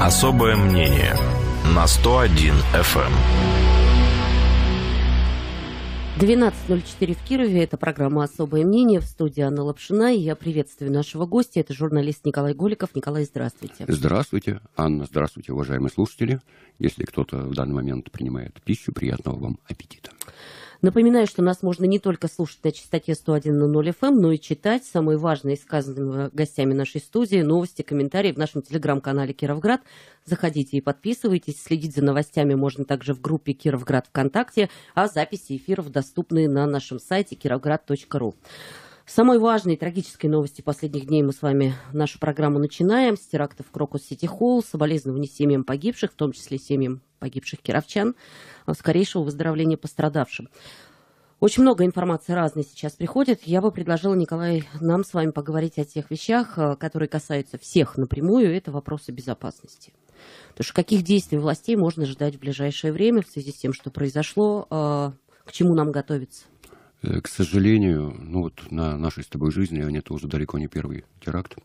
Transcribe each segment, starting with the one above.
Особое мнение на 101 FM. 12:04 в Кирове. Это программа «Особое мнение». В студии Анна Лапшина. И я приветствую нашего гостя. Это журналист Николай Голиков. Николай, здравствуйте. Здравствуйте, Анна. Здравствуйте, уважаемые слушатели. Если кто-то в данный момент принимает пищу, приятного вам аппетита. Напоминаю, что нас можно не только слушать на частоте 101.0 FM, но и читать самые важные сказанные гостями нашей студии новости, комментарии в нашем телеграм-канале «Кировград». Заходите и подписывайтесь. Следить за новостями можно также в группе «Кировград» ВКонтакте, а записи эфиров доступны на нашем сайте kirovgrad.ru. Самой важной и трагической новости последних дней мы с вами нашу программу начинаем. С терактов в Крокус-Сити-Холл, соболезнования семьям погибших, в том числе семьям погибших кировчан, скорейшего выздоровления пострадавшим. Очень много информации разной сейчас приходит. Я бы предложила, Николай, нам с вами поговорить о тех вещах, которые касаются всех напрямую. Это вопросы безопасности. Потому что каких действий властей можно ждать в ближайшее время в связи с тем, что произошло, к чему нам готовиться? К сожалению, на нашей с тобой жизни, а это уже далеко не первый теракт.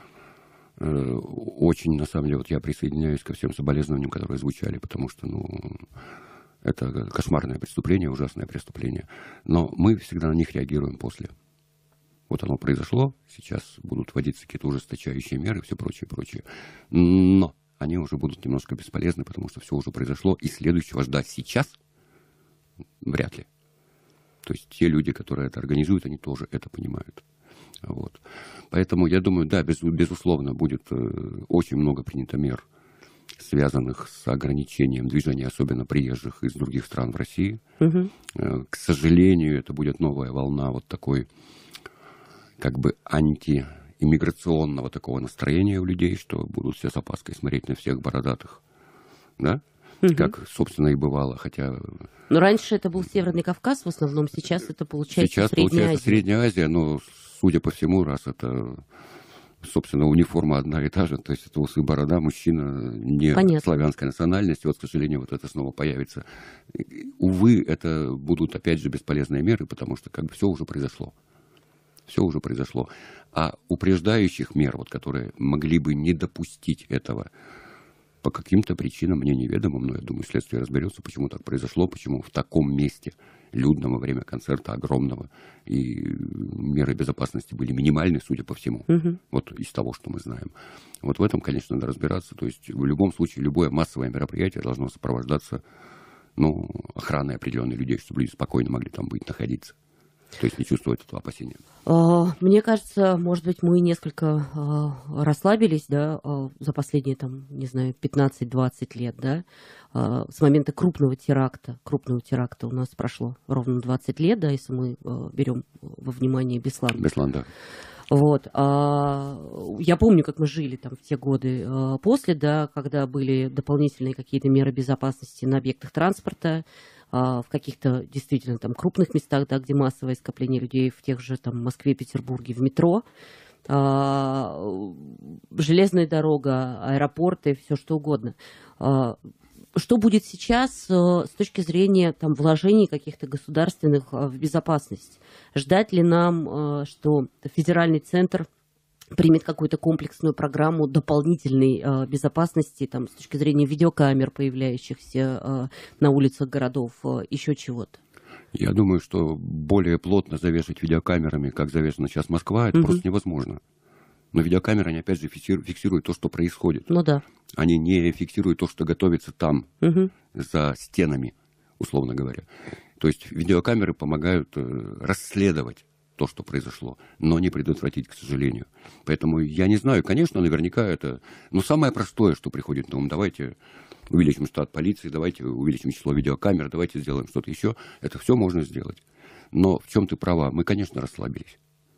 Очень, на самом деле, я присоединяюсь ко всем соболезнованиям, которые звучали, потому что, это кошмарное преступление, ужасное преступление. Но мы всегда на них реагируем после. Вот оно произошло, сейчас будут вводиться какие-то ужесточающие меры и все прочее, прочее. Но они уже будут немножко бесполезны, потому что все уже произошло, и следующего ждать сейчас вряд ли. То есть те люди, которые это организуют, они тоже это понимают. Вот. Поэтому я думаю, да, безусловно, будет очень много принято мер, связанных с ограничением движения, особенно приезжих из других стран в России. Угу. К сожалению, это будет новая волна такой, антииммиграционного такого настроения у людей, что будут все с опаской смотреть на всех бородатых, да? Как, собственно, и бывало, хотя... Но раньше это был Северный Кавказ, в основном, сейчас это получается Средняя Азия. Средняя Азия, но, судя по всему, раз это, собственно, униформа одна и та же, то есть это усы, борода, мужчина не славянской национальности, к сожалению, это снова появится. Увы, это будут, опять же, бесполезные меры, потому что все уже произошло. Все уже произошло. А упреждающих мер, которые могли бы не допустить этого, по каким-то причинам мне неведомым, но я думаю, следствие разберется, почему так произошло, почему в таком месте, людном во время концерта, огромного, и меры безопасности были минимальны, судя по всему, из того, что мы знаем. В этом, конечно, надо разбираться. То есть в любом случае, любое массовое мероприятие должно сопровождаться охраной определенных людей, чтобы люди спокойно могли там находиться. То есть не чувствовать этого опасения. Мне кажется, может быть, мы несколько расслабились, да, за последние, 15-20 лет, да, с момента крупного теракта. Крупного теракта у нас прошло ровно 20 лет, да, если мы берем во внимание Беслан. Беслан, да. Я помню, как мы жили в те годы после, да, когда были дополнительные какие-то меры безопасности на объектах транспорта, в каких-то действительно крупных местах, да, где массовое скопление людей, в тех же Москве, Петербурге, в метро, железная дорога, аэропорты, все что угодно. Что будет сейчас с точки зрения вложений каких-то государственных в безопасность? Ждать ли нам, что федеральный центр примет какую-то комплексную программу дополнительной безопасности с точки зрения видеокамер, появляющихся на улицах городов, еще чего-то? Я думаю, что более плотно завешать видеокамерами, как завешена сейчас Москва, это просто невозможно. Но видеокамеры, они опять же фиксируют то, что происходит. Ну да. Они не фиксируют то, что готовится там, за стенами, условно говоря. То есть видеокамеры помогают расследовать то, что произошло, но не предотвратить, к сожалению. Поэтому я не знаю, конечно, наверняка это... Но самое простое, что приходит на ум, давайте увеличим штат полиции, давайте увеличим число видеокамер, давайте сделаем что-то еще. Это все можно сделать. Но в чем ты права? Мы, конечно, расслабились.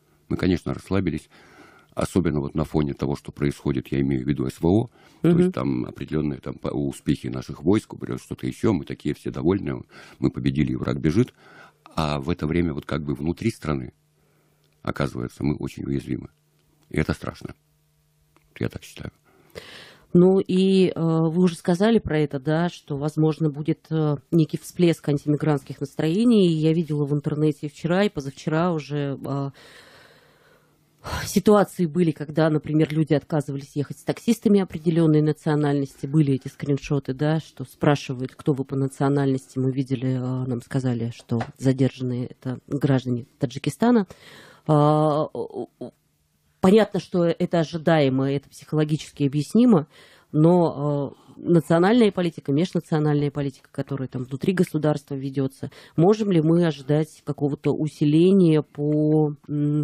Особенно на фоне того, что происходит, я имею в виду СВО, то есть там определенные успехи наших войск, что-то еще, мы такие все довольны, мы победили, и враг бежит. А в это время внутри страны, оказывается, мы очень уязвимы. И это страшно. Я так считаю. Вы уже сказали про это, да, что, возможно, будет некий всплеск антимигрантских настроений. Я видела в интернете вчера и позавчера уже Ситуации были, когда, например, люди отказывались ехать с таксистами определенной национальности. Были эти скриншоты, да, что спрашивают, кто вы по национальности. Мы видели, нам сказали, что задержанные это граждане Таджикистана. Понятно, что это ожидаемо, это психологически объяснимо, но национальная политика, межнациональная политика, которая там внутри государства ведется, можем ли мы ожидать какого-то усиления по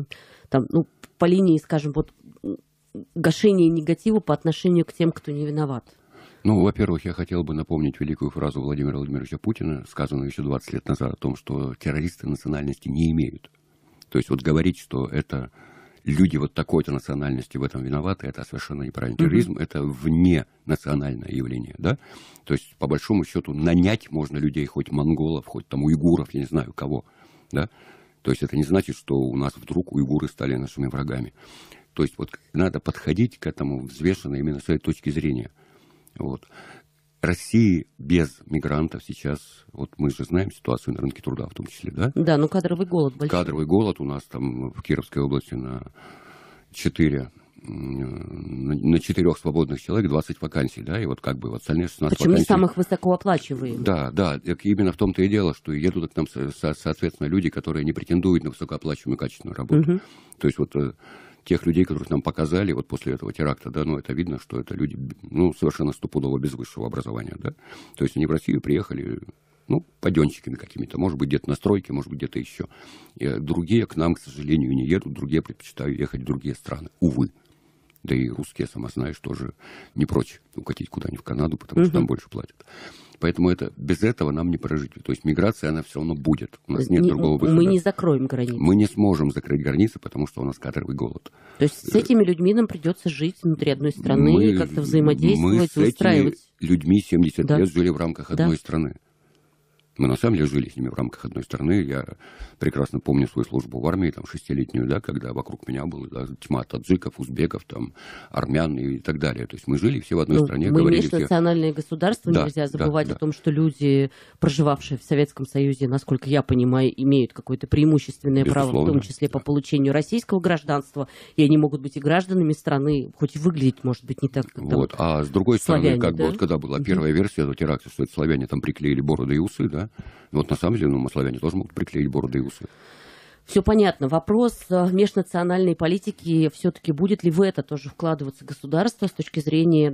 линии, скажем, вот, гашения негатива по отношению к тем, кто не виноват? Ну, во-первых, я хотел бы напомнить великую фразу Владимира Владимировича Путина, сказанную еще 20 лет назад, о том, что террористы национальности не имеют. То есть вот говорить, что это люди вот такой-то национальности в этом виноваты, это совершенно неправильно. Терроризм – это вне национальное явление, да? То есть, по большому счету, нанять можно людей, хоть монголов, хоть там уйгуров, я не знаю кого, да? То есть это не значит, что у нас вдруг уйгуры стали нашими врагами. То есть вот надо подходить к этому взвешенно именно с этой точки зрения. Вот. России без мигрантов сейчас, вот мы же знаем ситуацию на рынке труда в том числе, да? Да, но кадровый голод большой. Кадровый голод у нас там в Кировской области на 4 свободных человек 20 вакансий, да, и вот как бы вот остальные 16 Причем вакансий. не самых высокооплачиваемых. Да, именно в том-то и дело, что едут к нам, соответственно, люди, которые не претендуют на высокооплачиваемую качественную работу. То есть вот тех людей, которых нам показали вот после этого теракта, да, ну, это видно, что это люди, ну, совершенно стопудово без высшего образования, да. То есть они в Россию приехали, ну, паденщиками какими-то, может быть, где-то на стройке, может быть, где-то еще. И другие к нам, к сожалению, не едут, другие предпочитают ехать в другие страны, увы. Да и русские, сама знаешь, тоже не прочь укатить куда-нибудь в Канаду, потому что там больше платят. Поэтому без этого нам не прожить. То есть миграция, она все равно будет. У нас нет другого выхода. Мы не закроем границы. Мы не сможем закрыть границы, потому что у нас кадровый голод. То есть с этими людьми нам придется жить внутри одной страны, и как-то взаимодействовать, устраивать. Мы с этими людьми 70 лет жили в рамках одной страны. Мы на самом деле жили с ними в рамках одной страны. Я прекрасно помню свою службу в армии, там, 6-летнюю, да, когда вокруг меня была тьма таджиков, узбеков, там, армян и так далее. То есть мы жили все в одной стране. Мы межнациональное государство, нельзя забывать о том, что люди, проживавшие в Советском Союзе, насколько я понимаю, имеют какое-то преимущественное право, в том числе по получению российского гражданства, и они могут быть и гражданами страны, хоть и выглядеть, может быть, не так, как вот. А с другой стороны, как бы, вот когда была первая версия этого теракта, что это славяне там приклеили бороды и усы, да, вот на самом деле, славяне тоже могут приклеить бороды и усы. Все понятно. Вопрос межнациональной политики, все-таки будет ли в это тоже вкладываться государство с точки зрения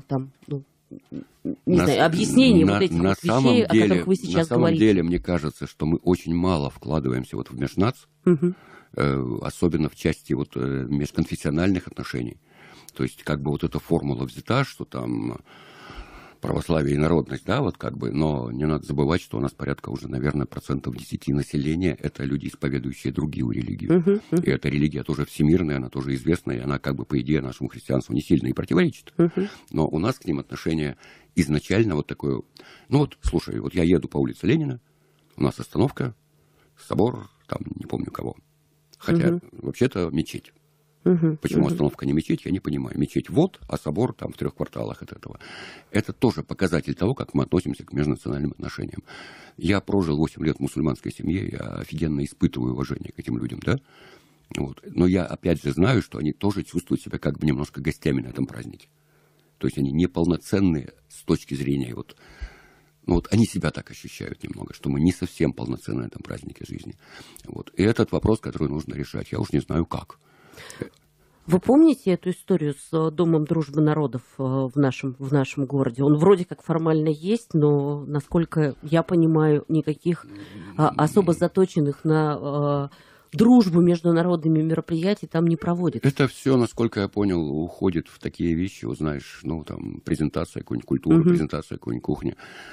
объяснения вот этих вот вещей, о которых вы сейчас говорите? На самом деле, мне кажется, что мы очень мало вкладываемся вот в межнац, особенно в части вот межконфессиональных отношений. То есть как бы вот эта формула взята, что там православие и народность, да, вот как бы, но не надо забывать, что у нас порядка уже, наверное, 10% населения – это люди, исповедующие другую религию. И эта религия тоже всемирная, она тоже известная, и она как бы, по идее, нашему христианству не сильно и противоречит. Но у нас к ним отношение изначально вот такое, ну вот, слушай, вот я еду по улице Ленина, у нас остановка, собор, там, не помню кого, хотя вообще-то мечеть. Почему остановка не мечеть, я не понимаю. Мечеть вот, а собор там в 3 кварталах от этого. Это тоже показатель того, как мы относимся к межнациональным отношениям. Я прожил 8 лет в мусульманской семье, я офигенно испытываю уважение к этим людям, да? Вот. Но я опять же знаю, что они тоже чувствуют себя как бы немножко гостями на этом празднике. То есть они неполноценные с точки зрения вот... Ну вот они себя так ощущают немного, что мы не совсем полноценны на этом празднике жизни. Вот. И этот вопрос, который нужно решать, я уж не знаю как. Вы помните эту историю с Домом дружбы народов в нашем городе? Он вроде как формально есть, но, насколько я понимаю, никаких особо заточенных на дружбу между народными мероприятий там не проводится. Это все, насколько я понял, уходит в такие вещи, вот знаешь, ну там презентация какой-нибудь культуры, презентация какой-нибудь кухни.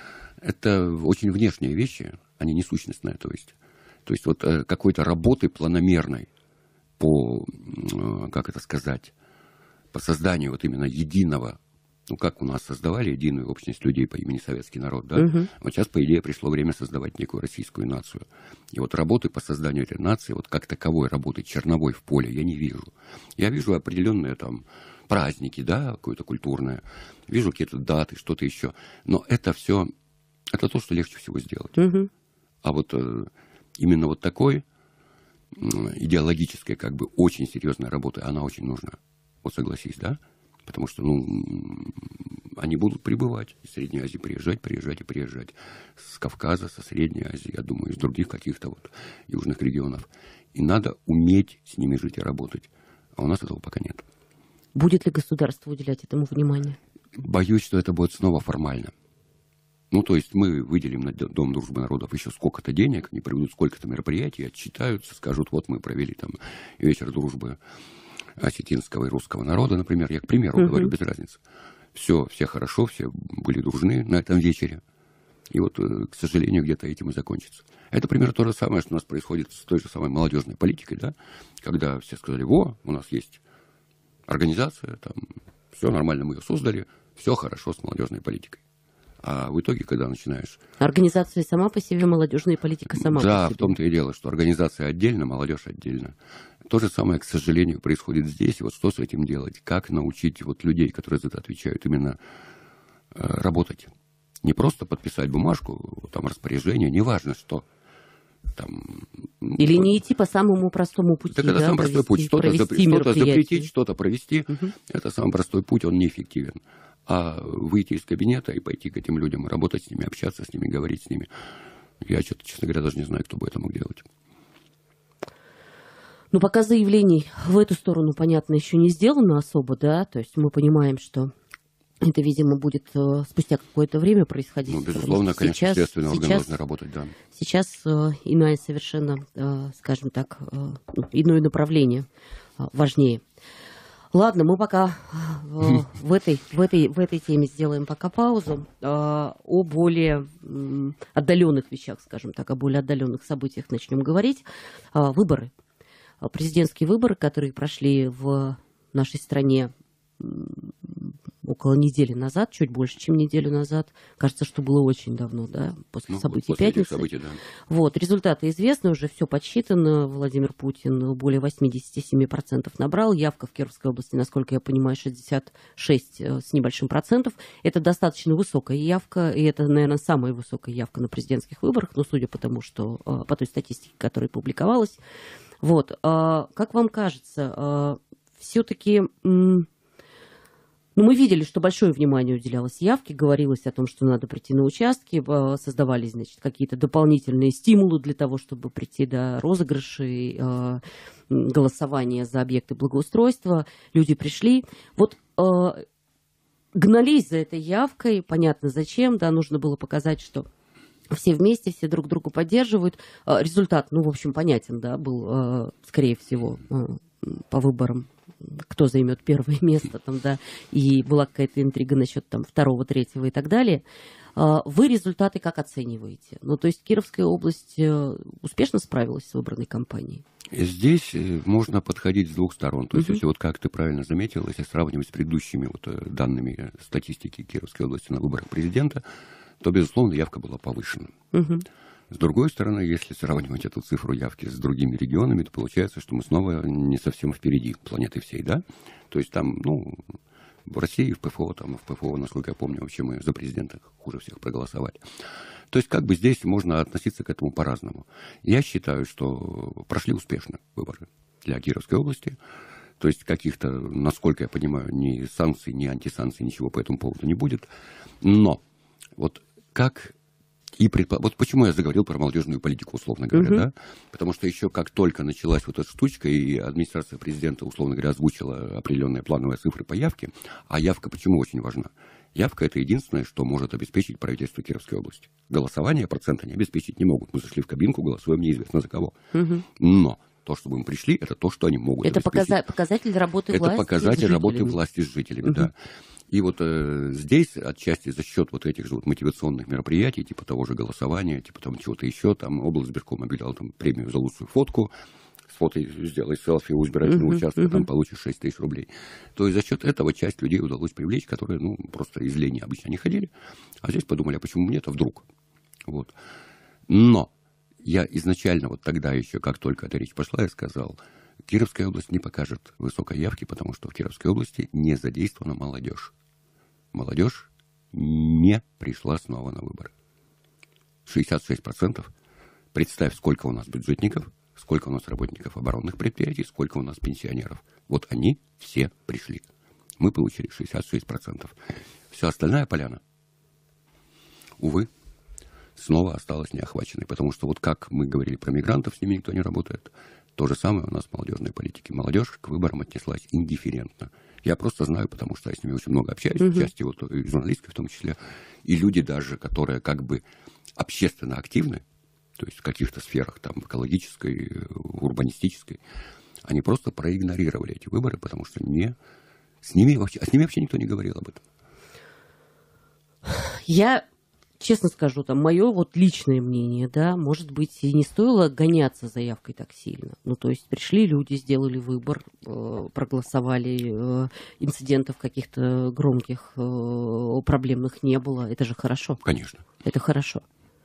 Это очень внешние вещи, они не сущностные, то есть вот какой-то работы планомерной по, как это сказать, по созданию вот именно единого, ну, как у нас создавали единую общность людей по имени Советский народ, да? Вот сейчас, по идее, пришло время создавать некую российскую нацию. И вот работы по созданию этой нации, вот как таковой работы черновой в поле я не вижу. Я вижу определенные там праздники, да, какое-то культурное, вижу какие-то даты, что-то еще. Но это все, это то, что легче всего сделать. А вот именно вот такой идеологическая, как бы очень серьезная работа, она очень нужна. Вот согласись, да? Потому что, они будут прибывать из Средней Азии, приезжать. С Кавказа, со Средней Азии, я думаю, из других каких-то вот южных регионов. И надо уметь с ними жить и работать. А у нас этого пока нет. Будет ли государство уделять этому внимание? Боюсь, что это будет снова формально. То есть мы выделим на Дом дружбы народов еще сколько-то денег, они проведут сколько-то мероприятий, отчитаются, скажут, вот мы провели там вечер дружбы осетинского и русского народа, например. Я, к примеру, говорю, без разницы. Все хорошо, все были дружны на этом вечере. И вот, к сожалению, где-то этим и закончится. Это примерно то же самое, что у нас происходит с той же самой молодежной политикой, да? Когда все сказали, у нас есть организация, там, все нормально, мы ее создали, все хорошо с молодежной политикой. А в итоге, когда начинаешь... Организация сама по себе, молодежная политика сама по себе. Да, в том-то и дело, что организация отдельно, молодежь отдельно. То же самое, к сожалению, происходит здесь. Вот что с этим делать? Как научить людей, которые за это отвечают, именно работать? Не просто подписать бумажку, там распоряжение, неважно что. Или не идти по самому простому пути. Так это самый простой путь. Что-то запретить, что-то провести. Это самый простой путь, он неэффективен. А выйти из кабинета и пойти к этим людям, работать с ними, общаться с ними, говорить с ними. Я что-то, честно говоря, даже не знаю, кто бы это мог делать. Пока заявлений в эту сторону, понятно, еще не сделано особо, да? То есть мы понимаем, что это, видимо, будет спустя какое-то время происходить. Безусловно, конечно, следственный орган должен работать, да. Сейчас иная совершенно, скажем так, иное направление важнее. Ладно, мы пока в этой теме сделаем пока паузу. О более отдаленных вещах, скажем так, о более отдаленных событиях начнем говорить. Выборы. Президентские выборы, которые прошли в нашей стране около недели назад, чуть больше, чем неделю назад. Кажется, что было очень давно, да, после событий пятницы. Событий, да. Вот, результаты известны, уже все подсчитано. Владимир Путин более 87% набрал. Явка в Кировской области, насколько я понимаю, 66 с небольшим процентов. Это достаточно высокая явка, и это, наверное, самая высокая явка на президентских выборах, судя по тому, что по той статистике, которая публиковалась. Вот, как вам кажется, все-таки... мы видели, что большое внимание уделялось явке, говорилось о том, что надо прийти на участки, создавались, какие-то дополнительные стимулы для того, чтобы прийти до розыгрышей, голосования за объекты благоустройства. Люди пришли. Вот гнались за этой явкой, понятно зачем, да, нужно было показать, что все вместе, все друг друга поддерживают. Результат, в общем, понятен, да, был, скорее всего, по выборам, кто займет первое место, там, да, и была какая-то интрига насчет там, второго, третьего и так далее. Вы результаты как оцениваете? То есть Кировская область успешно справилась с выборной кампанией? Здесь можно подходить с двух сторон. То есть, если как ты правильно заметил, если сравнивать с предыдущими данными статистики Кировской области на выборах президента, то, безусловно, явка была повышена. С другой стороны, если сравнивать эту цифру явки с другими регионами, то получается, что мы снова не совсем впереди планеты всей, да? То есть там, в России, в ПФО, насколько я помню, вообще мы за президента хуже всех проголосовали. То есть здесь можно относиться к этому по-разному. Я считаю, что прошли успешно выборы для Кировской области. То есть каких-то, насколько я понимаю, ни санкций, ни антисанкций, ничего по этому поводу не будет. Но вот почему я заговорил про молодежную политику, условно говоря, да? Потому что еще как только началась эта штучка, и администрация президента, условно говоря, озвучила определенные плановые цифры по явке, а явка почему очень важна? Явка – это единственное, что может обеспечить правительство Кировской области. Голосование процента они обеспечить не могут. Мы зашли в кабинку, голосуем неизвестно за кого. Но то, чтобы мы пришли, это то, что они могут обеспечить. Это показатель работы власти. Это показатель работы власти с жителями, да. И здесь отчасти за счет этих же мотивационных мероприятий, типа того же голосования, типа там чего-то еще, там облсбирком объявлял премию за лучшую фотку, с фото сделай селфи у избирательного участка, там получишь 6 тысяч рублей. То есть за счет этого часть людей удалось привлечь, которые просто из лени обычно не ходили, а здесь подумали, а почему мне-то вдруг? Вот. Но я изначально тогда еще, как только эта речь пошла, я сказал, Кировская область не покажет высокой явки, потому что в Кировской области не задействована молодежь. Молодежь не пришла снова на выборы. 66%. Представь, сколько у нас бюджетников, сколько у нас работников оборонных предприятий, сколько у нас пенсионеров. Вот они все пришли. Мы получили 66%. Все остальная поляна, увы, снова осталась неохваченной. Потому что вот как мы говорили про мигрантов, с ними никто не работает. То же самое у нас в молодежной политике. Молодежь к выборам отнеслась индифферентно. Я просто знаю, потому что я с ними очень много общаюсь, в части вот, и журналистской в том числе. И люди даже, которые как бы общественно активны, то есть в каких-то сферах, там, экологической, урбанистической, они просто проигнорировали эти выборы, потому что с ними вообще никто не говорил об этом. Я честно скажу, там, мое вот личное мнение, да, может быть, и не стоило гоняться за явкой так сильно. Ну, то есть пришли люди, сделали выбор, проголосовали, инцидентов каких-то громких, проблемных не было. Это же хорошо. Конечно. Это хорошо.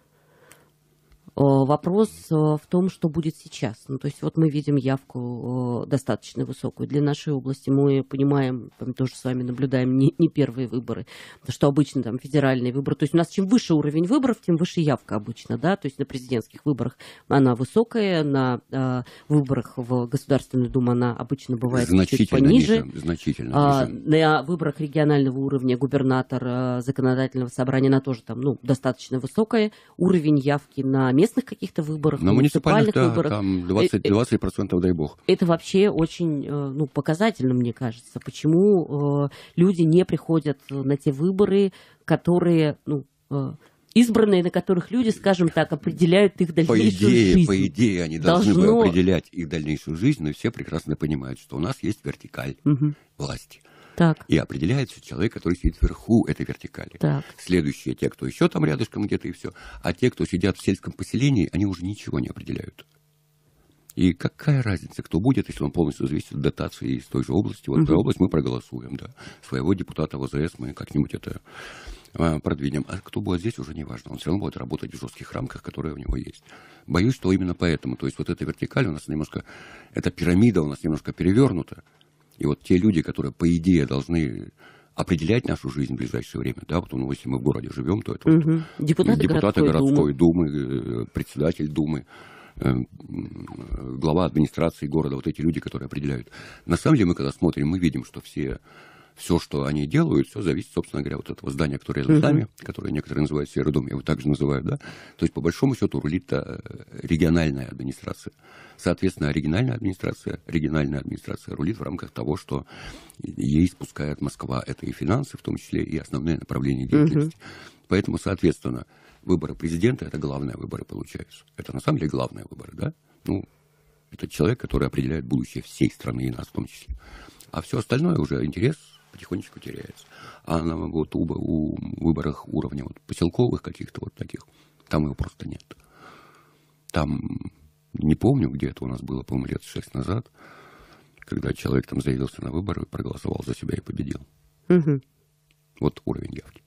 Вопрос в том, что будет сейчас. Ну, то есть вот мы видим явку достаточно высокую для нашей области. Мы понимаем, мы тоже с вами наблюдаем не первые выборы, потому что обычно там федеральные выборы. То есть у нас чем выше уровень выборов, тем выше явка обычно, да. То есть на президентских выборах она высокая, на выборах в Государственную Думу она обычно бывает чуть пониже. Значительно ниже. На выборах регионального уровня губернатор, законодательного собрания она тоже там, ну, достаточно высокая. Уровень явки на местных каких-то выборах, на муниципальных выборах. Там 20%, дай бог. Это вообще очень показательно, мне кажется. Почему люди не приходят на те выборы, которые, избранные, на которых люди, скажем так, определяют их дальнейшую жизнь. По идее, они должны бы определять их дальнейшую жизнь, но все прекрасно понимают, что у нас есть вертикаль власти. Так. И определяется человек, который сидит вверху этой вертикали. Так. Следующие те, кто еще там рядышком где-то и все. А те, кто сидят в сельском поселении, они уже ничего не определяют. И какая разница, кто будет, если он полностью зависит от дотации из той же области. Вот в область мы проголосуем, да. Своего депутата в ОЗС мы как-нибудь это продвинем. А кто будет здесь, уже не важно. Он все равно будет работать в жестких рамках, которые у него есть. Боюсь, что именно поэтому. То есть вот эта вертикаль у нас немножко, эта пирамида у нас немножко перевернута. И вот те люди, которые, по идее, должны определять нашу жизнь в ближайшее время, да, вот, если мы в городе живем, то это депутаты городской думы, председатель думы, глава администрации города, вот эти люди, которые определяют. На самом деле, мы когда смотрим, мы видим, что все, что они делают, все зависит, собственно говоря, от этого здания, которое рядом с нами, которое некоторые называют Серый дом, его также называют, да. То есть, по большому счету, рулит региональная администрация. Соответственно, региональная администрация рулит в рамках того, что ей спускает Москва. Это и финансы, в том числе, и основные направления деятельности. Поэтому, соответственно, выборы президента – это главные выборы, получаются. Это на самом деле главные выборы, да? Ну, это человек, который определяет будущее всей страны, и нас в том числе. А все остальное уже интерес потихонечку теряется. А на вот у выборах уровня вот поселковых каких-то вот таких, там его просто нет. Там, не помню, где это у нас было, по-моему, лет 6 назад, когда человек там заявился на выборы, проголосовал за себя и победил. Вот уровень явки.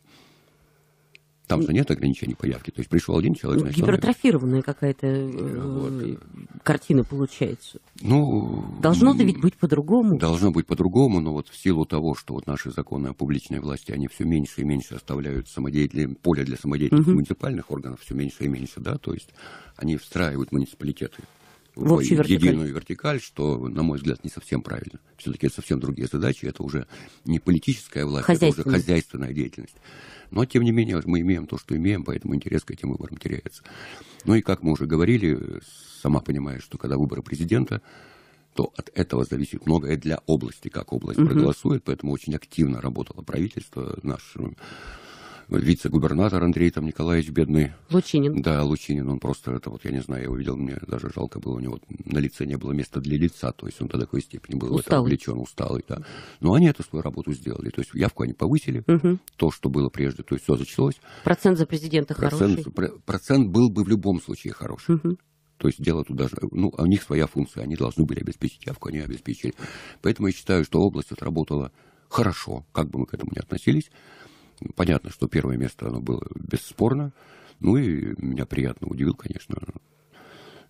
Там же нет ограничений по явке. То есть пришел один человек... Гипертрофированная какая-то картина получается. Должно-то ведь быть по-другому. Должно быть по-другому, но вот в силу того, что вот наши законы о публичной власти, они все меньше и меньше оставляют поле для самодеятельности муниципальных органов, все меньше и меньше, да, то есть они встраивают муниципалитеты в единую вертикаль, что, на мой взгляд, не совсем правильно. Все-таки это совсем другие задачи, это уже не политическая власть, это уже хозяйственная деятельность. Но, тем не менее, мы имеем то, что имеем, поэтому интерес к этим выборам теряется. Ну и, как мы уже говорили, сама понимаешь, что когда выборы президента, то от этого зависит многое для области, как область проголосует, поэтому очень активно работало правительство, наш вице-губернатор Андрей Николаевич бедный. Лучинин. Да, Лучинин, он просто, это вот, я не знаю, я его видел, мне даже жалко было, у него на лице не было места для лица, то есть он до такой степени был в это увлечен, усталый, да. Но они эту свою работу сделали, то есть явку они повысили, то, что было прежде, то есть все зачалось. Процент за президента хороший. Процент был бы в любом случае хороший. То есть дело тут даже, у них своя функция, они должны были обеспечить явку, они обеспечили. Поэтому я считаю, что область отработала хорошо, как бы мы к этому ни относились. Понятно, что первое место, оно было бесспорно. Ну и меня приятно удивил, конечно,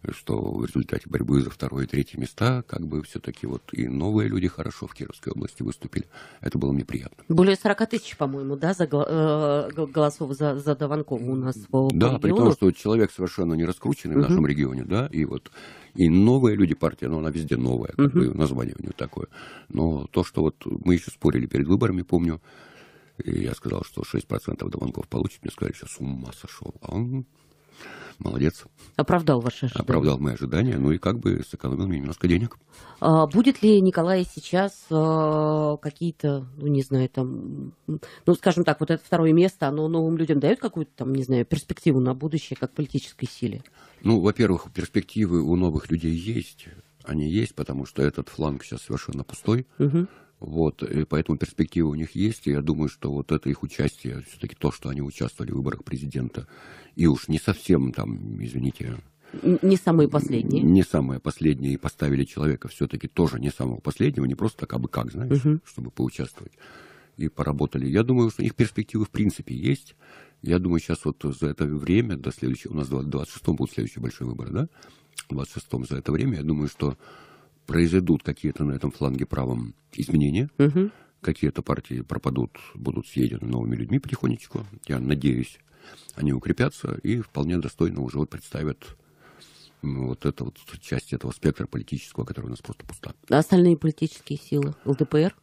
что в результате борьбы за второе и третье места, как бы все-таки вот и новые люди хорошо в Кировской области выступили. Это было мне приятно. Более 40 тысяч, по-моему, да, голосов за Дованкова у нас по Да, региону. при том, что человек совершенно не раскрученный в нашем регионе, да, и вот и новые люди партия, но она везде новая, как бы название у нее такое. Но то, что вот мы еще спорили перед выборами, помню, и я сказал, что 6% Дованков получит, мне сказали, сейчас с ума сошел, а он... Молодец. Оправдал ваши ожидания. Оправдал мои ожидания, ну и как бы сэкономил мне немножко денег. Будет ли Николай сейчас какие-то, ну не знаю, там, ну скажем так, вот это второе место, оно новым людям дает какую-то там, не знаю, перспективу на будущее как политической силе? Ну, во-первых, перспективы у новых людей есть. Они есть, потому что этот фланг сейчас совершенно пустой. Вот, и поэтому перспективы у них есть, и я думаю, что вот это их участие, все-таки то, что они участвовали в выборах президента, и уж не совсем там, извините... Не самые последние. Не самые последние, и поставили человека все-таки тоже не самого последнего, не просто так, а бы как, знаешь, чтобы поучаствовать. И поработали. Я думаю, что их перспективы в принципе есть. Я думаю, сейчас вот за это время, до следующего, у нас в 26-м будут следующие большие выборы, да? В 26-м за это время, я думаю, что произойдут какие-то на этом фланге правом изменения, какие-то партии пропадут, будут съедены новыми людьми потихонечку. Я надеюсь, они укрепятся и вполне достойно уже вот представят вот эту вот часть этого спектра политического, который у нас просто пуста. А остальные политические силы? ЛДПР?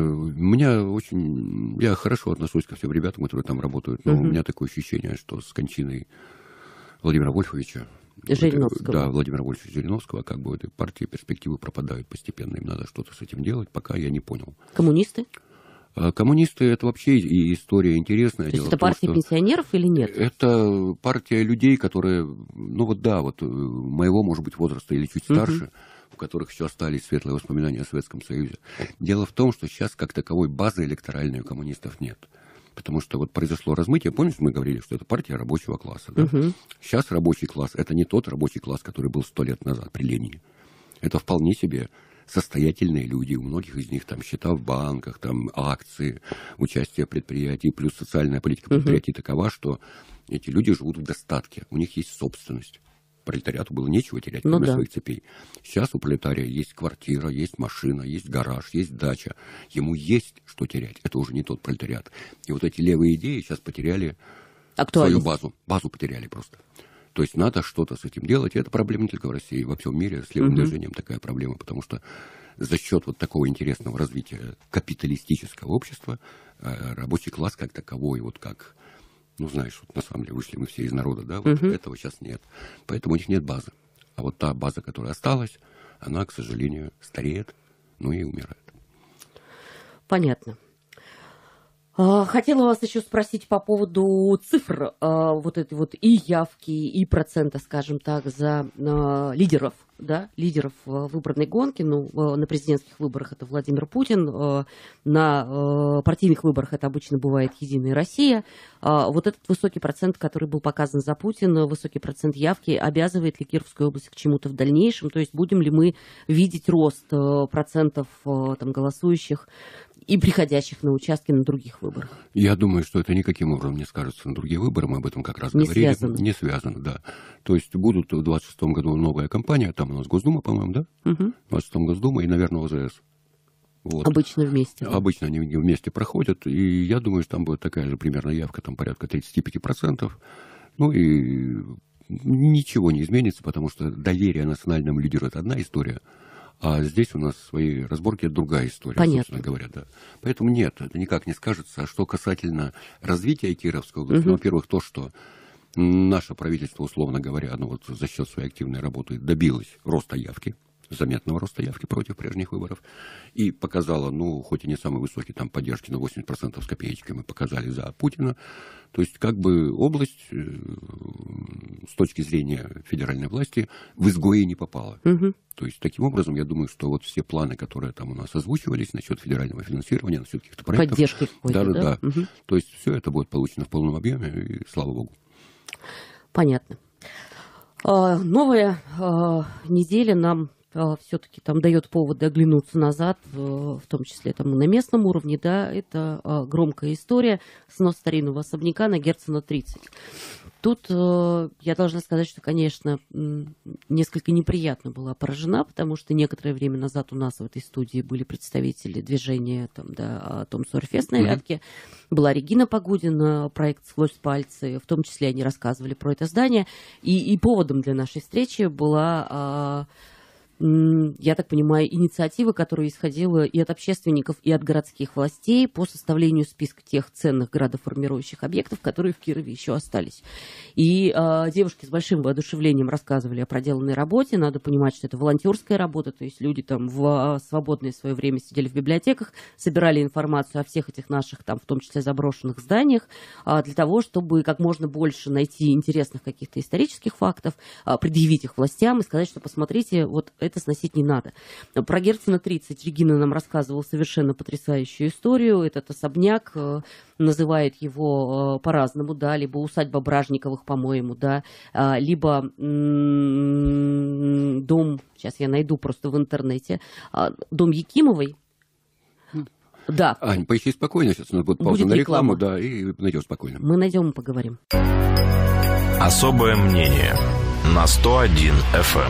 Я хорошо отношусь ко всем ребятам, которые там работают, но у меня такое ощущение, что с кончиной Владимира Вольфовича, Жириновского. Да, Владимира Вольфовича Жириновского, как бы этой партии перспективы пропадают постепенно, им надо что-то с этим делать, пока я не понял. Коммунисты? Коммунисты — это вообще и история интересная. То есть это партия пенсионеров или нет? Это партия людей, которые, ну вот да, вот моего, может быть, возраста или чуть старше, у которых еще остались светлые воспоминания о Советском Союзе. Дело в том, что сейчас как таковой базы электоральной у коммунистов нет. Потому что вот произошло размытие, помните, мы говорили, что это партия рабочего класса. Да? Сейчас рабочий класс — это не тот рабочий класс, который был 100 лет назад при Ленине. Это вполне себе состоятельные люди, у многих из них там счета в банках, там акции, участие в предприятии, плюс социальная политика предприятий такова, что эти люди живут в достатке, у них есть собственность. Пролетариату было нечего терять, кроме своих цепей. Сейчас у пролетария есть квартира, есть машина, есть гараж, есть дача. Ему есть что терять. Это уже не тот пролетариат. И вот эти левые идеи сейчас потеряли свою базу. Базу потеряли просто. То есть надо что-то с этим делать. И это проблема не только в России, во всем мире. С левым движением такая проблема. Потому что за счет вот такого интересного развития капиталистического общества рабочий класс как таковой, вот как... Ну, знаешь, вот на самом деле вышли мы все из народа, да, вот этого сейчас нет. Поэтому у них нет базы. А вот та база, которая осталась, она, к сожалению, стареет, ну и умирает. Понятно. Хотела вас еще спросить по поводу цифр вот этой вот и явки, и процента, скажем так, за лидеров выборной гонки. Ну, на президентских выборах это Владимир Путин, на партийных выборах это обычно бывает «Единая Россия». Вот этот высокий процент, который был показан за Путина, высокий процент явки, обязывает ли Кировскую область к чему-то в дальнейшем? То есть будем ли мы видеть рост процентов там, голосующих и приходящих на участки на других выборах? Я думаю, что это никаким образом не скажется на другие выборы. Мы об этом как раз говорили. Не связано, да. То есть будут в 2026 году новая кампания. Там у нас Госдума, по-моему, да? В 2026 Госдума и, наверное, ОЗС. Вот. Обычно вместе. Обычно они вместе проходят. И я думаю, что там будет такая же примерно явка, там порядка 35%. Ну и ничего не изменится, потому что доверие национальному лидеру – это одна история. А здесь у нас в своей разборке другая история, собственно говоря. Да. Поэтому нет, это никак не скажется. А что касательно развития Кировской области, во-первых, то, что наше правительство, условно говоря, оно вот за счет своей активной работы добилось роста явки, заметного роста явки против прежних выборов, и показало, ну, хоть и не самый высокий, там, поддержки на 80% с копеечками показали за Путина. То есть, как бы область с точки зрения федеральной власти в изгое не попала. То есть, таким образом, я думаю, что вот все планы, которые там у нас озвучивались насчет федерального финансирования, насчет каких-то проектов... Поддержки какой-то, да? То есть, все это будет получено в полном объеме, и слава богу. Понятно. Новая неделя нам все-таки там дает повод оглянуться назад, в том числе там на местном уровне, да, это громкая история, снос старинного особняка на Герцена 30. Тут я должна сказать, что, конечно, несколько неприятно была поражена, потому что некоторое время назад у нас в этой студии были представители движения Том Сойер-Фест на Вятке. Была Регина Погудина, проект «Сквозь пальцы». В том числе они рассказывали про это здание. И поводом для нашей встречи была... я так понимаю, инициатива, которая исходила и от общественников, и от городских властей по составлению списка тех ценных градоформирующих объектов, которые в Кирове еще остались. И девушки с большим воодушевлением рассказывали о проделанной работе. Надо понимать, что это волонтерская работа, то есть люди там в свободное свое время сидели в библиотеках, собирали информацию о всех этих наших, там, в том числе заброшенных зданиях, для того, чтобы как можно больше найти интересных каких-то исторических фактов, предъявить их властям и сказать, что посмотрите, вот это сносить не надо. Про Герцена 30 Регина нам рассказывала совершенно потрясающую историю. Этот особняк, называет его по-разному, да, либо усадьба Бражниковых, по-моему, да, либо дом, сейчас я найду просто в интернете, дом Якимовой. Да. Ань, поищи спокойно, сейчас у нас будет пауза на рекламу, да, и найдем спокойно. Мы найдем и поговорим. Особое мнение на 101 FM.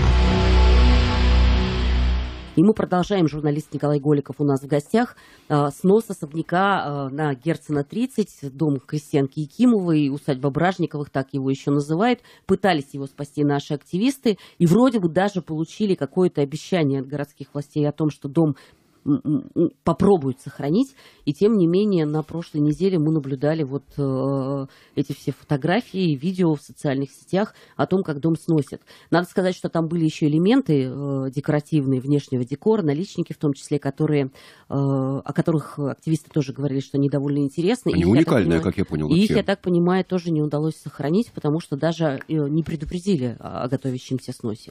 И мы продолжаем. Журналист Николай Голиков у нас в гостях. Снос особняка на Герцена 30, дом крестьянки Якимовой, усадьба Бражниковых, так его еще называют. Пытались его спасти наши активисты и вроде бы даже получили какое-то обещание от городских властей о том, что дом попробуют сохранить. И тем не менее, на прошлой неделе мы наблюдали вот эти все фотографии, видео в социальных сетях о том, как дом сносят. Надо сказать, что там были еще элементы декоративные, внешнего декора, наличники в том числе, о которых активисты тоже говорили, что они довольно интересны. Они уникальные, как я понял. И их, я так понимаю, тоже не удалось сохранить, потому что даже не предупредили о готовящемся сносе.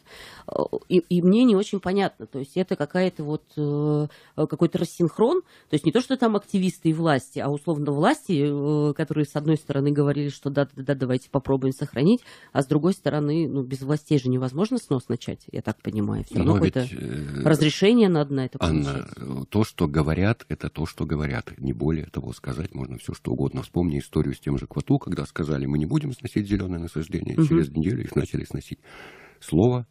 И мне не очень понятно. То есть это какая-то вот... какой-то рассинхрон, то есть не то, что там активисты и власти, а условно власти, которые с одной стороны говорили, что да, давайте попробуем сохранить, а с другой стороны, без властей же невозможно снос начать, я так понимаю. Все равно какое-то разрешение надо на это получить. Анна, то, что говорят, это то, что говорят. Не более того, сказать можно все, что угодно. Вспомни историю с тем же Квату, когда сказали, мы не будем сносить зеленые насаждения, через неделю их начали сносить. Слово.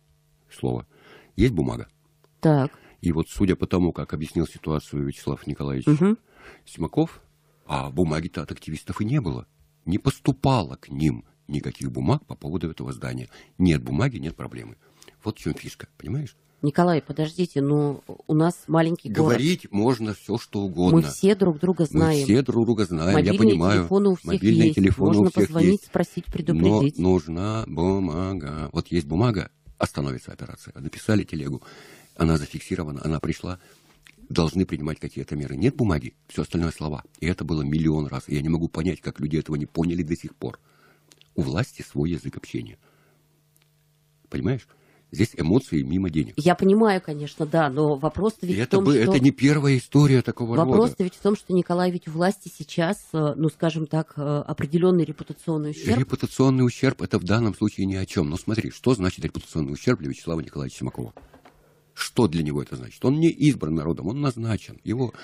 Есть бумага. Так. И вот судя по тому, как объяснил ситуацию Вячеслав Николаевич Симаков, а бумаги-то от активистов и не было. Не поступало к ним никаких бумаг по поводу этого здания. Нет бумаги, нет проблемы. Вот в чем фишка, понимаешь? Николай, подождите, но у нас маленький город. Говорить можно все, что угодно. Мы все друг друга знаем. Мы все друг друга знаем, мобильные я понимаю. Телефоны у всех мобильные есть. телефоны можно у всех позвонить, есть. спросить, предупредить. Но нужна бумага. Вот есть бумага, остановится операция. Написали телегу. Она зафиксирована, она пришла, должны принимать какие-то меры. Нет бумаги, все остальное слова. И это было миллион раз. И я не могу понять, как люди этого не поняли до сих пор. У власти свой язык общения. Понимаешь? Здесь эмоции мимо денег. Я понимаю, конечно, да, но вопрос-то ведь в том, что... Это не первая история такого рода. Вопрос-то ведь в том, что, Николай, ведь у власти сейчас, скажем так, определенный репутационный ущерб. Репутационный ущерб – это в данном случае ни о чем. Но смотри, что значит репутационный ущерб для Вячеслава Николаевича Симакова? Что для него это значит? Он не избран народом, он назначен.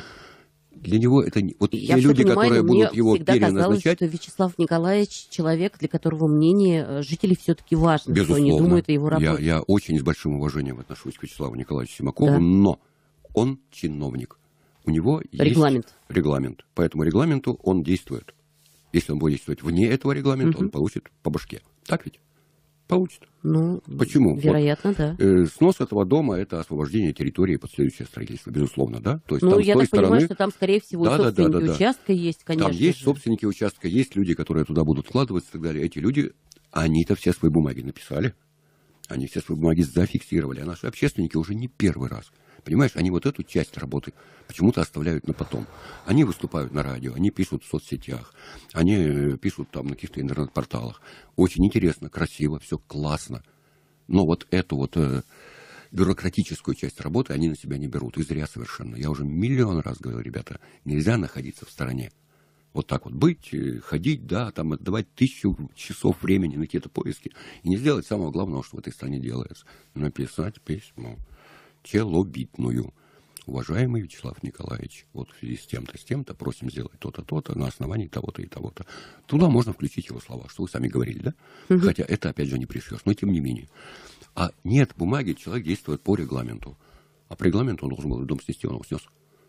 Для него это не... Вот те люди, которые будут его переназначать... Что Вячеслав Николаевич человек, для которого мнение жителей все-таки важно, безусловно, что они думают о его работе. Я очень с большим уважением отношусь к Вячеславу Николаевичу Симакову, но он чиновник. У него есть регламент. По этому регламенту он действует. Если он будет действовать вне этого регламента, он получит по башке. Так ведь? Получит. Почему? Вероятно, да. Снос этого дома – это освобождение территории под следующее строительство, безусловно, да? То есть там, я так понимаю, что там, скорее всего, собственники участка есть, конечно. Там есть собственники участка, есть люди, которые туда будут вкладываться и так далее. Эти люди, они-то все свои бумаги написали, они все свои бумаги зафиксировали, а наши общественники уже не первый раз. Понимаешь, они вот эту часть работы почему-то оставляют на потом. Они выступают на радио, они пишут в соцсетях, они пишут там на каких-то интернет-порталах. Очень интересно, красиво, все классно. Но вот эту вот бюрократическую часть работы они на себя не берут. И зря совершенно. Я уже миллион раз говорил, ребята, нельзя находиться в стороне. Вот так вот быть, ходить, да, там отдавать 1000 часов времени на какие-то поиски и не сделать самого главного, что в этой стране делается. Написать письмо челобитную. уважаемый Вячеслав Николаевич, вот в связи с тем-то, просим сделать то-то, то-то, на основании того-то и того-то. Туда можно включить его слова, что вы сами говорили, да? Хотя это, опять же, не пришьешь, но тем не менее. А нет бумаги, человек действует по регламенту. А по регламенту он должен был дом снести, он его снес.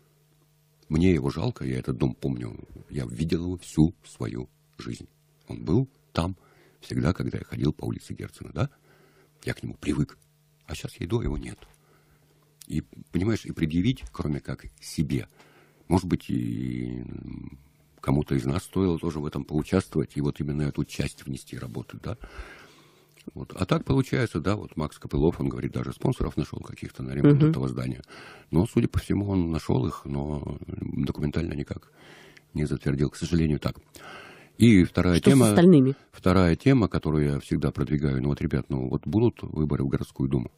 Мне его жалко, я этот дом помню. Я видел его всю свою жизнь. Он был там всегда, когда я ходил по улице Герцена, да? Я к нему привык. А сейчас я иду, а его нет. И, понимаешь, и предъявить, кроме как себе, может быть, и кому-то из нас стоило тоже в этом поучаствовать, и вот именно эту часть внести работы, да? Вот. А так получается, да, вот Макс Копылов, он говорит, даже спонсоров нашел каких-то на ремонт этого здания. Но, судя по всему, он нашел их, но документально никак не затвердил, к сожалению, так. И вторая тема, которую я всегда продвигаю, ну вот, ребят, ну вот будут выборы в городскую думу.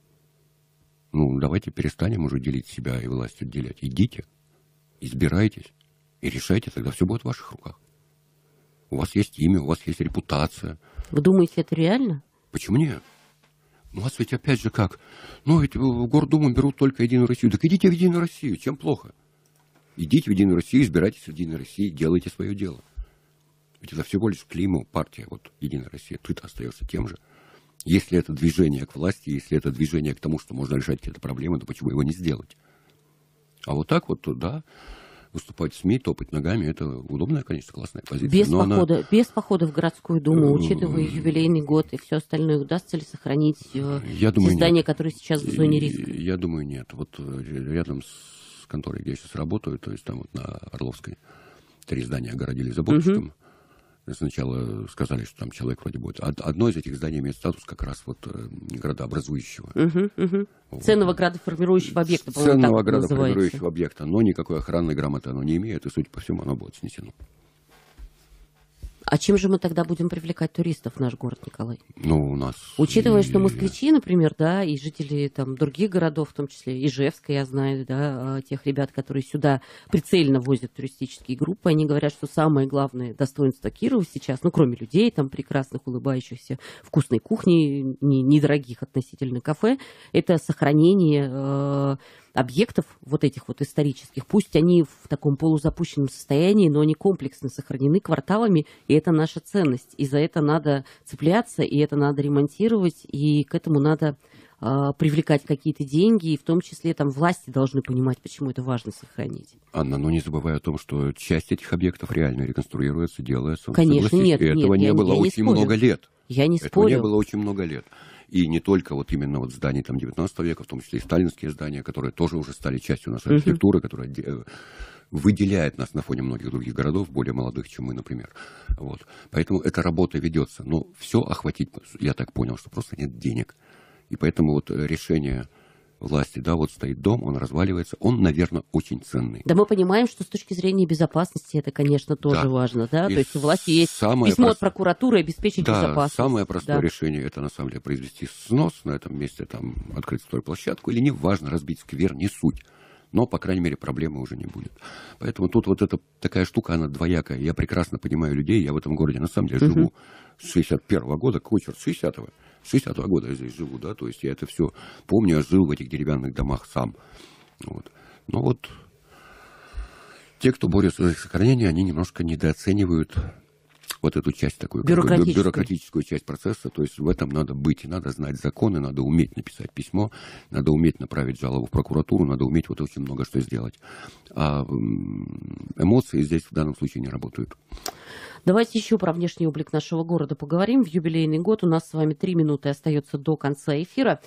Ну, давайте перестанем уже делить себя и власть отделять. Идите, избирайтесь и решайте, тогда все будет в ваших руках. У вас есть имя, у вас есть репутация. Вы думаете, это реально? Почему нет? Ну, у вас ведь опять же как? Ну, ведь в Гордуму берут только Единую Россию. Так идите в Единую Россию, чем плохо? Идите в Единую Россию, избирайтесь в Единой России, делайте свое дело. Ведь это всего лишь клеймо, партия, вот Единая Россия. Ты-то остаешься тем же. Если это движение к власти, если это движение к тому, что можно решать какие-то проблемы, то почему его не сделать? А вот так вот, да, выступать в СМИ, топать ногами, это удобная, конечно, классная позиция. Без похода в городскую думу, учитывая юбилейный год и все остальное, удастся ли сохранить здания, которые сейчас в зоне риска? Я думаю, нет. Вот рядом с конторой, где я сейчас работаю, то есть там вот на Орловской 3 здания огородили заборчиком. Сначала сказали, что там человек вроде будет. Одно из этих зданий имеет статус как раз вот градообразующего. Вот. Ценного градоформирующего объекта, по-моему, ценного градоформирующего объекта, но никакой охранной грамоты оно не имеет, и, судя по всему, оно будет снесено. А чем же мы тогда будем привлекать туристов в наш город, Николай? Ну, у нас... Учитывая, что москвичи, например, да, и жители там других городов, в том числе Ижевска, я знаю, да, тех ребят, которые сюда прицельно возят туристические группы, они говорят, что самое главное достоинство Кирова сейчас, ну, кроме людей, там, прекрасных, улыбающихся, вкусной кухни, недорогих относительно кафе, это сохранение объектов вот этих вот исторических, пусть они в таком полузапущенном состоянии, но они комплексно сохранены кварталами, и это наша ценность. И за это надо цепляться, и это надо ремонтировать, и к этому надо привлекать какие-то деньги, и в том числе там власти должны понимать, почему это важно сохранить. Анна, но не забывай о том, что часть этих объектов реально реконструируется, делается. Конечно, нет. Этого не было очень много лет. Я не спорю. Этого не было очень много лет. И не только вот именно вот зданий там 19 века, в том числе и сталинские здания, которые тоже уже стали частью нашей архитектуры, которая выделяет нас на фоне многих других городов, более молодых, чем мы, например. Вот. Поэтому эта работа ведется. Но все охватить, я так понял, что просто нет денег. И поэтому вот решение власти, да, вот стоит дом, он разваливается, он, наверное, очень ценный. Да, мы понимаем, что с точки зрения безопасности это, конечно, тоже важно, да, то есть у власти есть письмо от прокуратуры обеспечить безопасность. Самое простое решение, это на самом деле произвести снос на этом месте, там, открыть стройплощадку, или неважно, разбить сквер, не суть. Но, по крайней мере, проблемы уже не будет. Поэтому тут вот эта такая штука, она двоякая. Я прекрасно понимаю людей, я в этом городе на самом деле живу с 61-го года, какой черт, 60-го. С 60-го года я здесь живу, да, то есть я это все помню, я жил в этих деревянных домах сам. Вот. Но вот те, кто борется за их сохранение, они немножко недооценивают вот эту часть такую, бюрократическую часть процесса, то есть в этом надо быть, и надо знать законы, надо уметь написать письмо, надо уметь направить жалобу в прокуратуру, надо уметь вот очень много что сделать. А эмоции здесь в данном случае не работают. Давайте еще про внешний облик нашего города поговорим. В юбилейный год у нас с вами 3 минуты остается до конца эфира.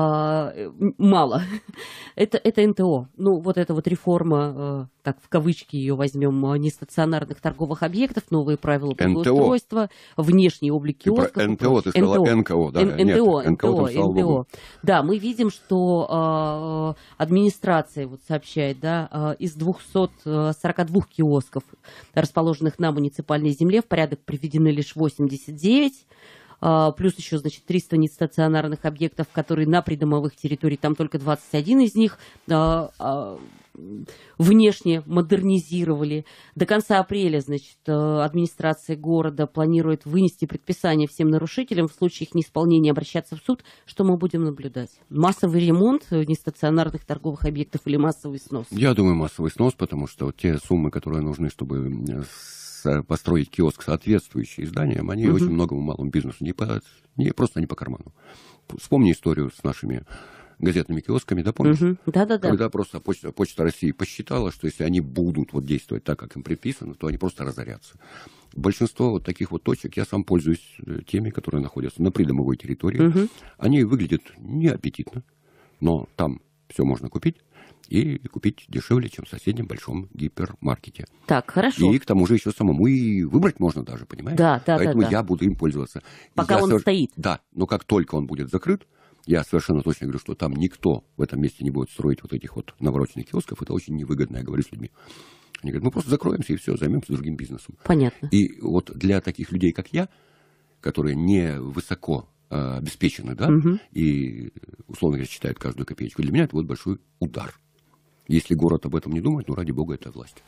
Мало. Это НТО. Ну, вот эта вот реформа, так в кавычки ее возьмем, нестационарных торговых объектов, новые правила благоустройства, внешний облик киосков. НТО, ты сказала НКО, да? НТО. Да, мы видим, что администрация вот сообщает, да, из 242 киосков, расположенных на муниципальной земле, в порядок приведены лишь 89, плюс еще, значит, 300 нестационарных объектов, которые на придомовых территориях, там только 21 из них внешне модернизировали. До конца апреля, значит, администрация города планирует вынести предписание всем нарушителям в случае их неисполнения обращаться в суд. Что мы будем наблюдать? Массовый ремонт нестационарных торговых объектов или массовый снос? Я думаю, массовый снос, потому что вот те суммы, которые нужны, чтобы построить киоск, соответствующий изданиям, они очень многому малому бизнесу просто не по карману. Вспомни историю с нашими газетными киосками, да, помнишь? Когда просто Почта России посчитала, что если они будут вот действовать так, как им предписано, то они просто разорятся. Большинство вот таких вот точек, я сам пользуюсь теми, которые находятся на придомовой территории. Они выглядят неаппетитно, но там все можно купить. И купить дешевле, чем в соседнем большом гипермаркете. Так, хорошо. И к тому же еще самому и выбрать можно даже, понимаешь? Поэтому я буду им пользоваться. Пока он стоит. Да, но как только он будет закрыт, я совершенно точно говорю, что там никто в этом месте не будет строить вот этих вот навороченных киосков. Это очень невыгодно, я говорю с людьми. Они говорят, мы просто закроемся и все, займемся другим бизнесом. Понятно. И вот для таких людей, как я, которые не высоко обеспечены, да, и, условно говоря, считают каждую копеечку, для меня это вот большой удар. Если город об этом не думает, ну, ради бога, это власть.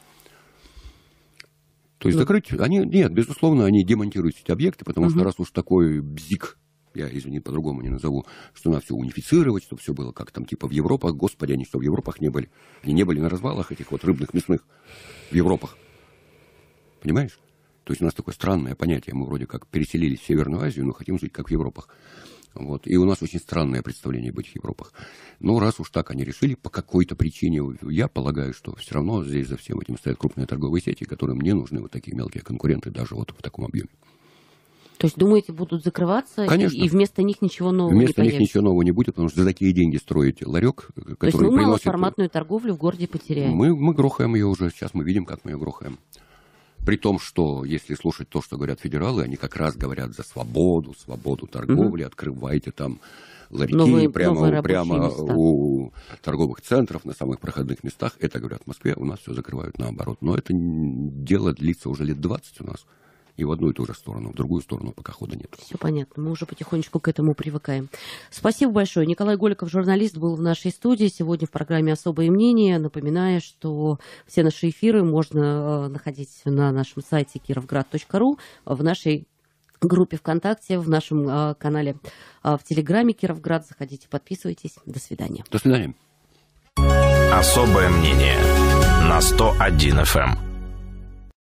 То есть закрыть, нет, безусловно, они демонтируют эти объекты, потому что раз уж такой бзик, я, извини, по-другому не назову, что надо все унифицировать, чтобы все было как там типа в Европах, господи, они что, в Европах не были? Они не были на развалах этих вот рыбных, мясных в Европах. Понимаешь? То есть у нас такое странное понятие, мы вроде как переселились в Северную Азию, но хотим жить как в Европах. Вот. И у нас очень странное представление об этих Европах. Но раз уж так они решили, по какой-то причине, я полагаю, что все равно здесь за всем этим стоят крупные торговые сети, которым не нужны вот такие мелкие конкуренты даже вот в таком объеме. То есть, думаете, будут закрываться? Конечно. И вместо них ничего нового не появится? Вместо них ничего нового не будет, потому что за такие деньги строить ларек, который приносит... То есть мы малоформатную торговлю в городе потеряем? Мы грохаем ее уже, сейчас мы видим, как мы ее грохаем. При том, что, если слушать то, что говорят федералы, они как раз говорят за свободу торговли, открывайте там ларьки прямо у торговых центров, на самых проходных местах. Это говорят в Москве, у нас все закрывают наоборот. Но это дело длится уже лет 20 у нас. И в одну и ту же сторону, в другую сторону пока хода нет. Все понятно, мы уже потихонечку к этому привыкаем. Спасибо большое. Николай Голиков, журналист, был в нашей студии сегодня в программе «Особое мнение». Напоминаю, что все наши эфиры можно находить на нашем сайте kirovgrad.ru, в нашей группе ВКонтакте, в нашем канале в Телеграме Кировград. Заходите, подписывайтесь. До свидания. До свидания. «Особое мнение» на 101 FM.